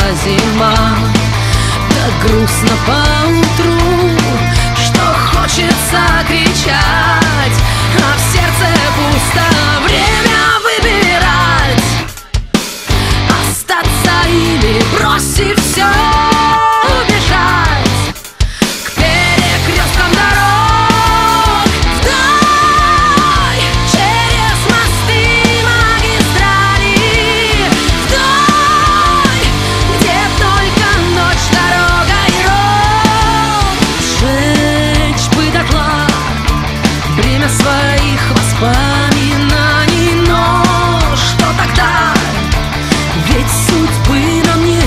зима. Так грустно поутру, что хочется кричать, а в сердце пусто. Время выбирать: остаться или бросить все, убежать к перекресткам дорог, вдаль, через мосты, магистрали, вдаль, где только ночь, дорога и рок. Сжечь бы дотла бремя своих воспоминаний, но что тогда? Ведь судьбы нам не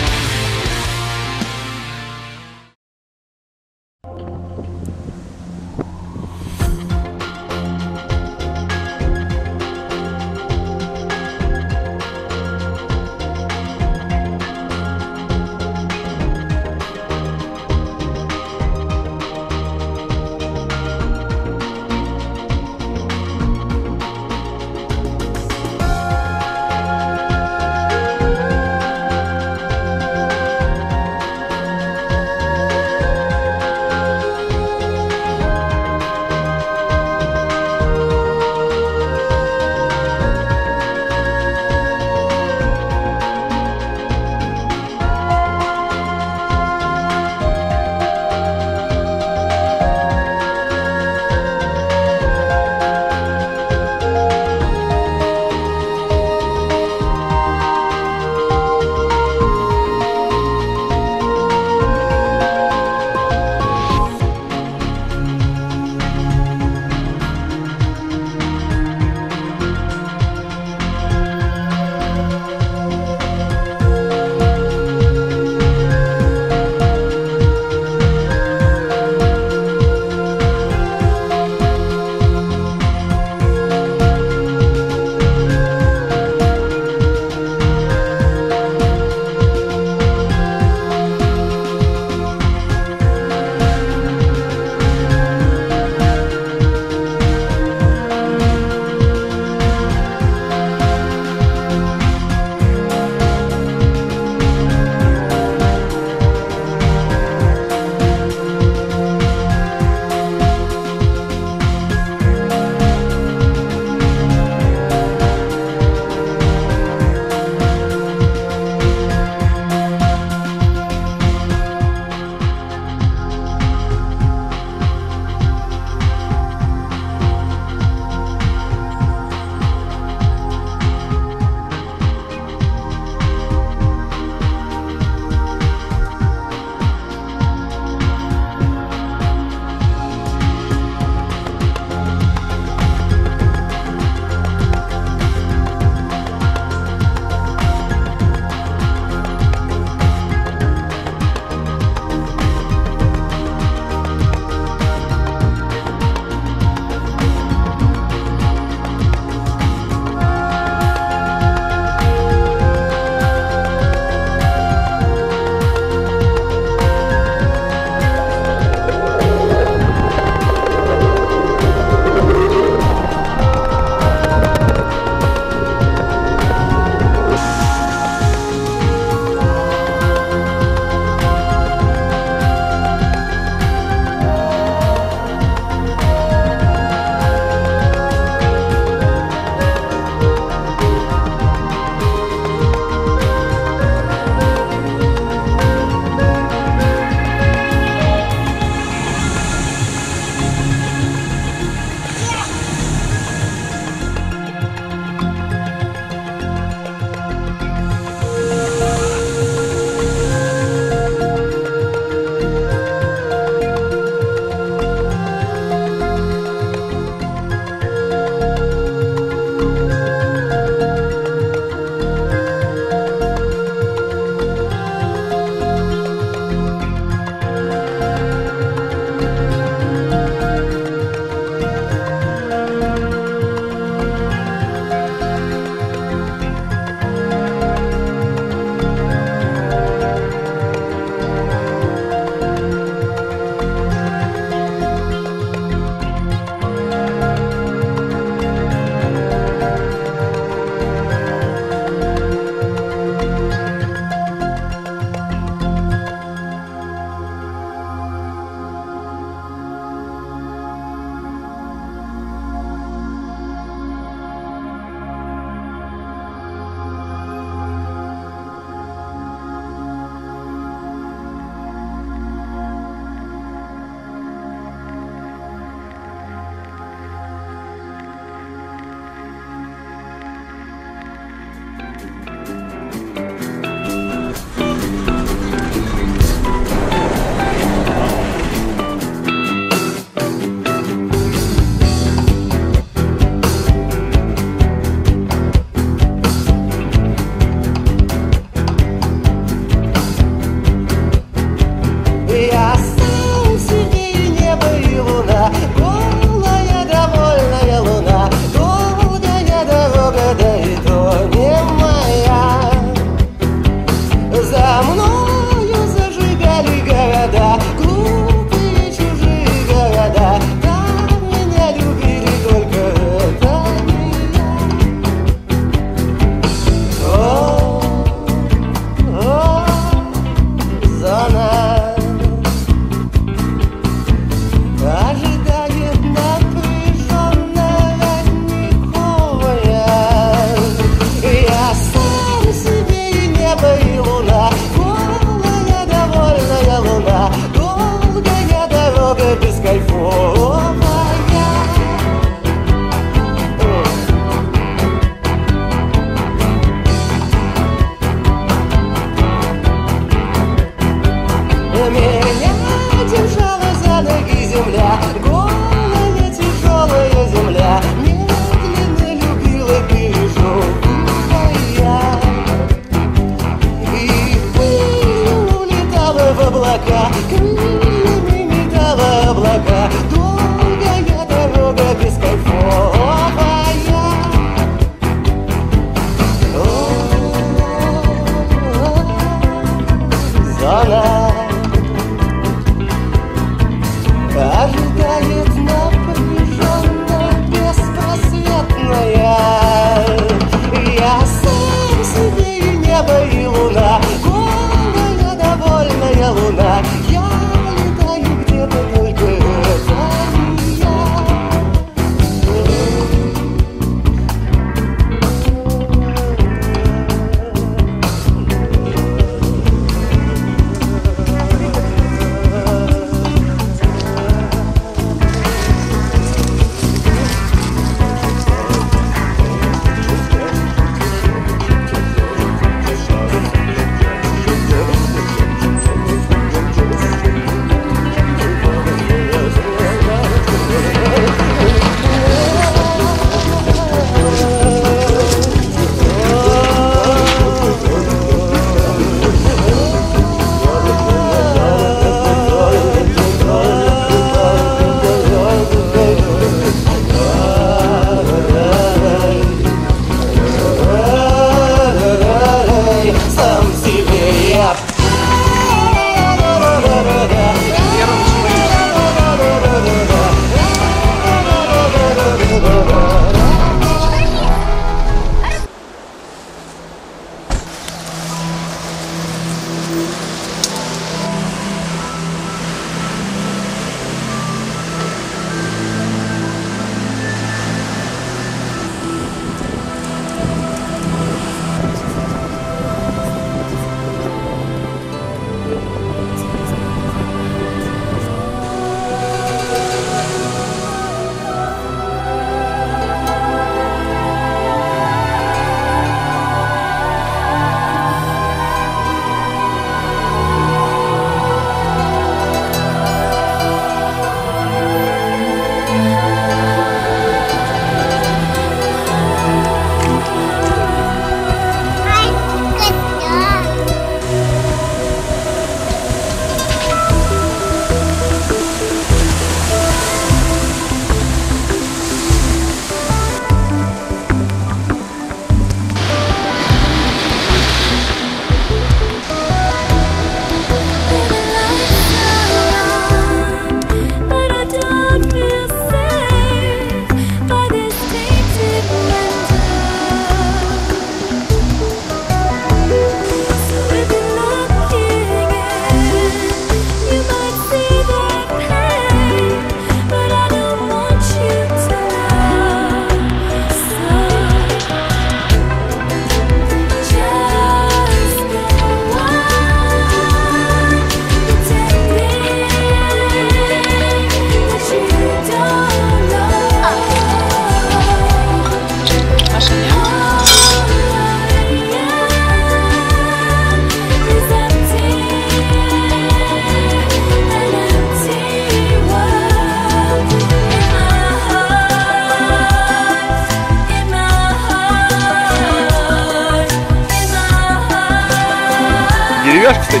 кстати.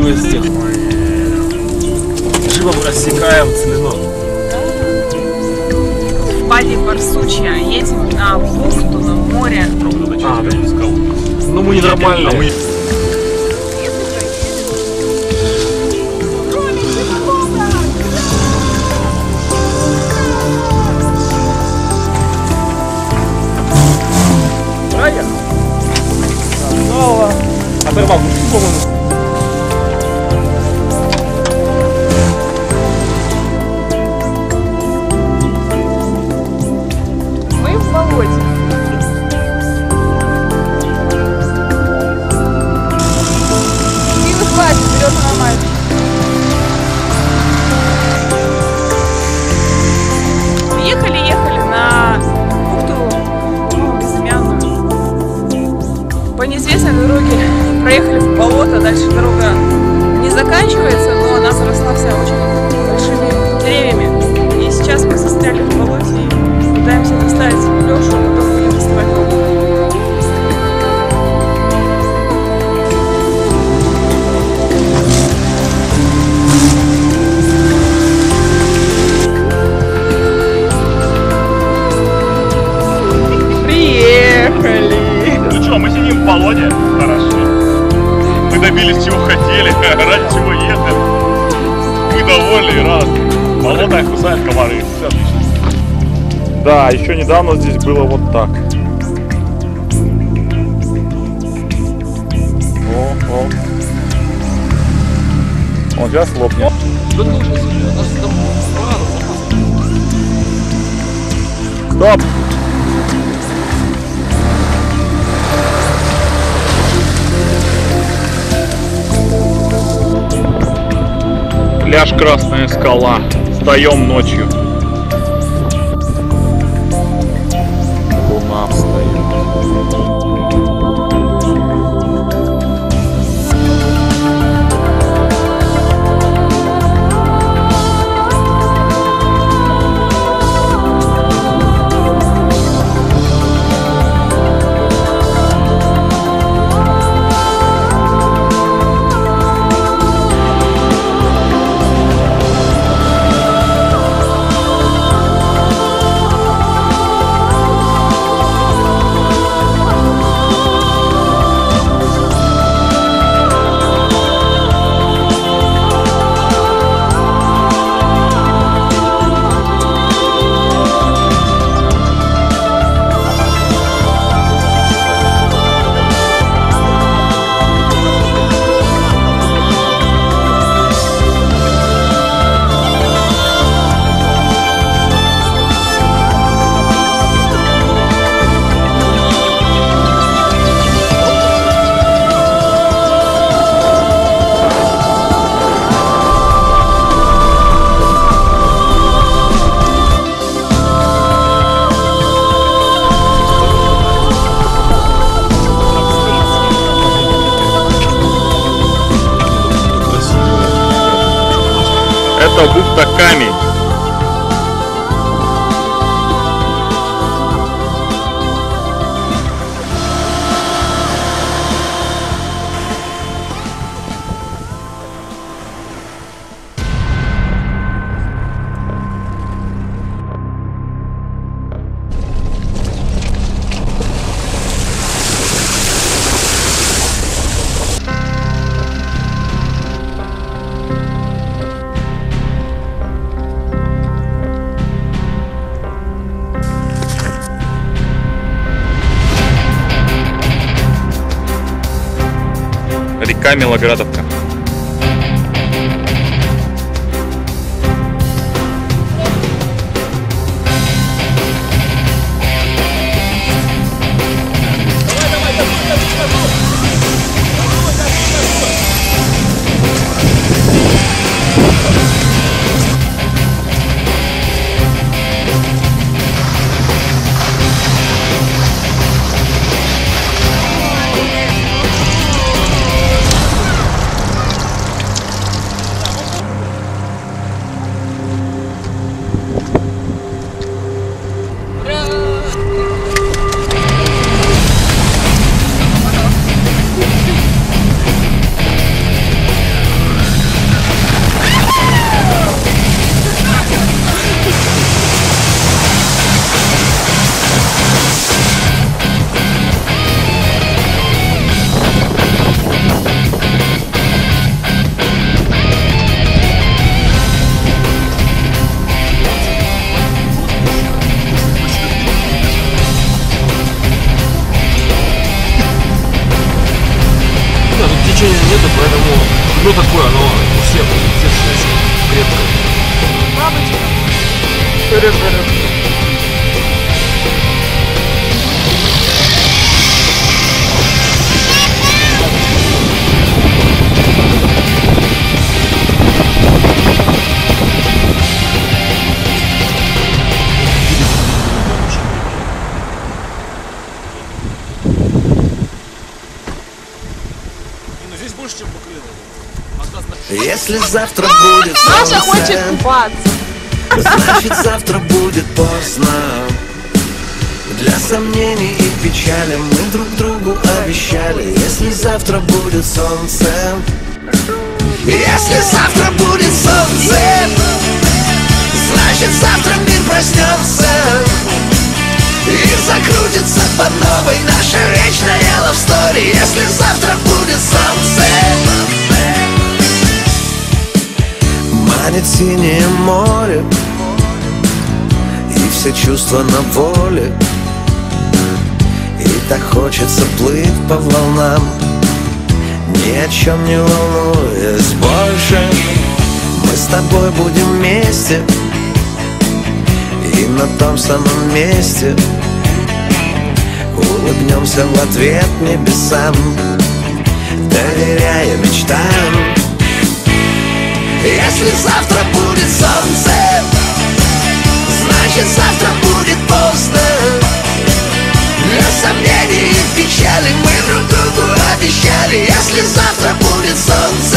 устойчивости. Живо рассекаем целину. В Пади Барсучья едем на бухту, на море. А, да. Ну мы ненормальные. Оторвал, по-моему. Мы в болоте. Силы хватит, вперед нормально. Ехали на бухту безымянную. По неизвестной дороге проехали в болото, дальше дорога не заканчивается, но она заросла вся очень большими деревьями. И сейчас мы застряли в болоте и пытаемся доставить Лешу, а потом будем доставать его. Ну что, мы сидим в болоте? Хорошо. Мы добились чего хотели, ради чего ехали. Мы довольны и рады. Болото их кусают комары. Все отлично. Да, еще недавно здесь было вот так. О. Он сейчас лопнет. Стоп! Пляж Красная Скала. Встаем ночью. Луна встает. Это бухта Камень. Река Милоградовка. Вырежь. Здесь больше, чем покрыло. Если завтра будет Маша хочет солнце, купаться. значит завтра будет поздно. Для сомнений и печали мы друг другу обещали. Если завтра будет солнце, если завтра будет солнце, значит завтра мир проснется и закрутится по новой наша вечная love story. Если завтра будет солнце, манит синее море и все чувства на воле. И так хочется плыть по волнам, ни о чем не волнуясь больше. Мы с тобой будем вместе и на том самом месте улыбнемся в ответ небесам, доверяя мечтам. Если завтра будет солнце, значит завтра будет поздно. Для сомнений и печали мы друг другу обещали. Если завтра будет солнце,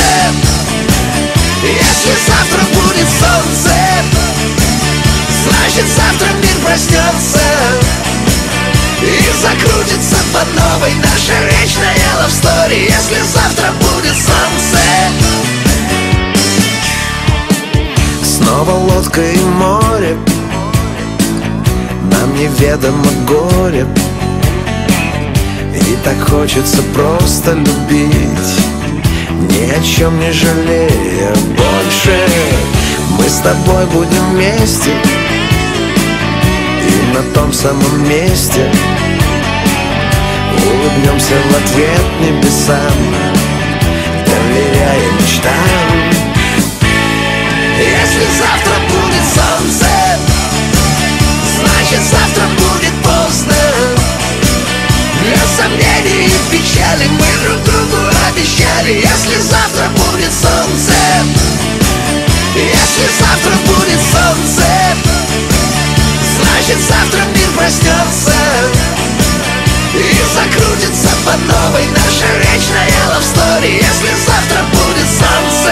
если завтра будет солнце, значит завтра мир проснется и закрутится по новой наша вечная love story. Если завтра будет солнце, снова лодка и море, нам неведомо горе. И так хочется просто любить, ни о чем не жалея больше. Мы с тобой будем вместе и на том самом месте улыбнемся в ответ небесам, доверяя мечтам. Если завтра будет солнце, значит завтра будет поздно. Для сомнений и печали мы друг другу обещали. Если завтра будет солнце, если завтра будет солнце, значит завтра мир проснется и закрутится по новой наша вечная love story. Если завтра будет солнце.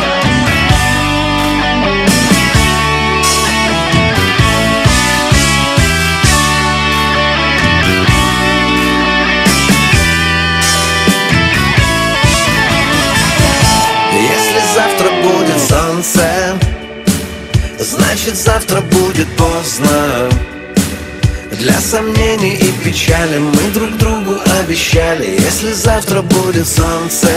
Завтра будет солнце, значит завтра будет поздно. Для сомнений и печали мы друг другу обещали. Если завтра будет солнце,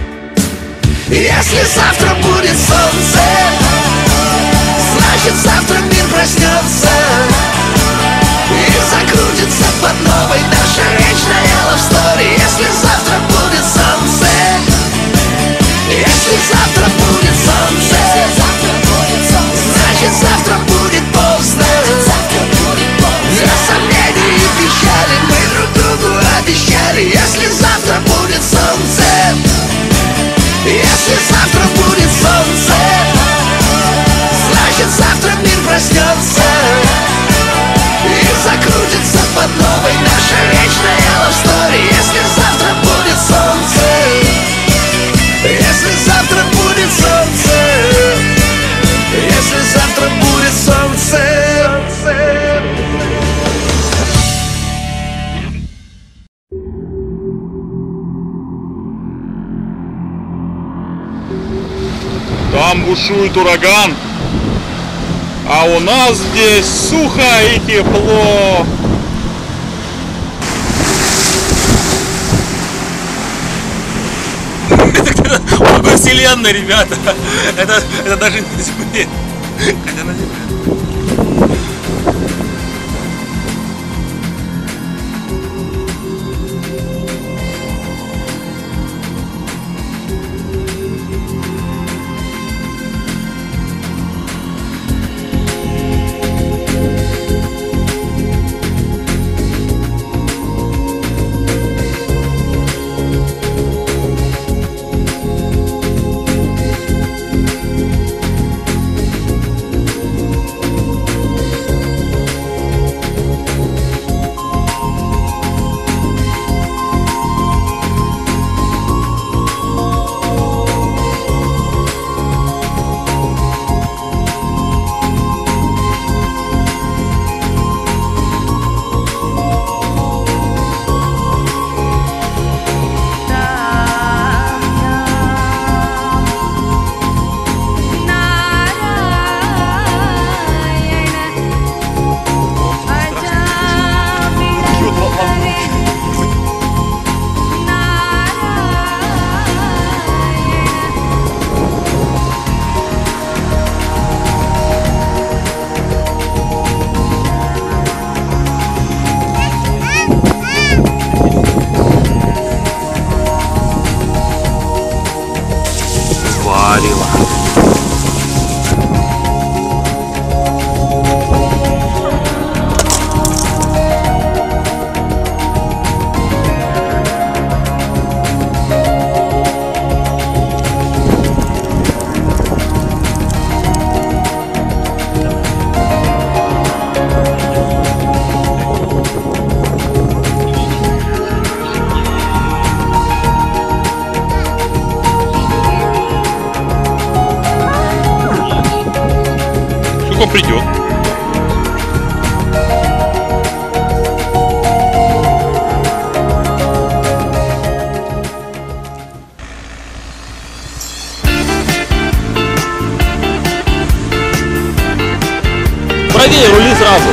если завтра будет солнце, значит завтра мир проснется и закрутится по новой наша вечная love story. Если завтра будет солнце, если завтра будет солнце, значит завтра будет поздно. Для сомнений и печали мы друг другу обещали. Если завтра будет солнце, если завтра будет солнце, значит завтра мир проснется и закрутится под новой наша вечная love story. Если завтра будет солнце, если завтра будет солнце, если завтра будет солнце. Там бушует ураган, а у нас здесь сухо и тепло. Другой вселенной, ребята. Это даже на Земле. Это на Земле. Варила. Сколько придет? Правее, рули сразу.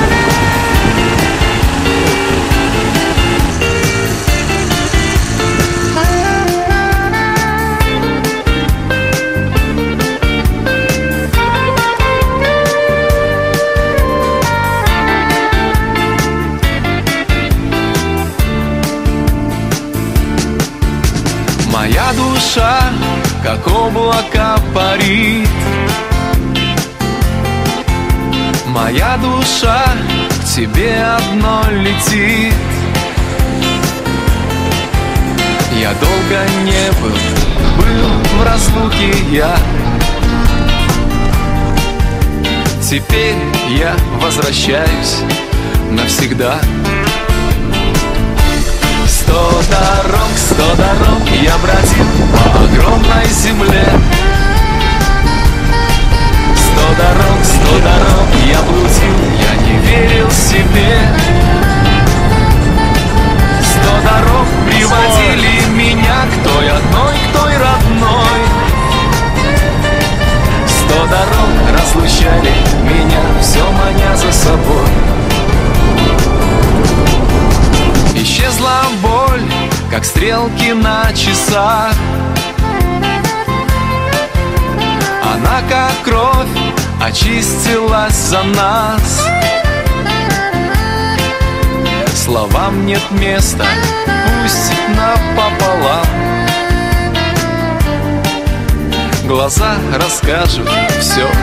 Моя душа, как облако, парит. Моя душа к тебе одной летит. Я долго не был в разлуке я. Теперь я возвращаюсь навсегда. 100 дорог я бродил по огромной земле. 100 дорог я блудил, я не верил себе. 100 дорог приводили меня к той одной, к той родной. 100 дорог разлучали меня, все маня за собой. Исчезла боль, как стрелки на часах. Она, как кровь, очистилась за нас. Словам нет места, пусть напополам. Глаза расскажут все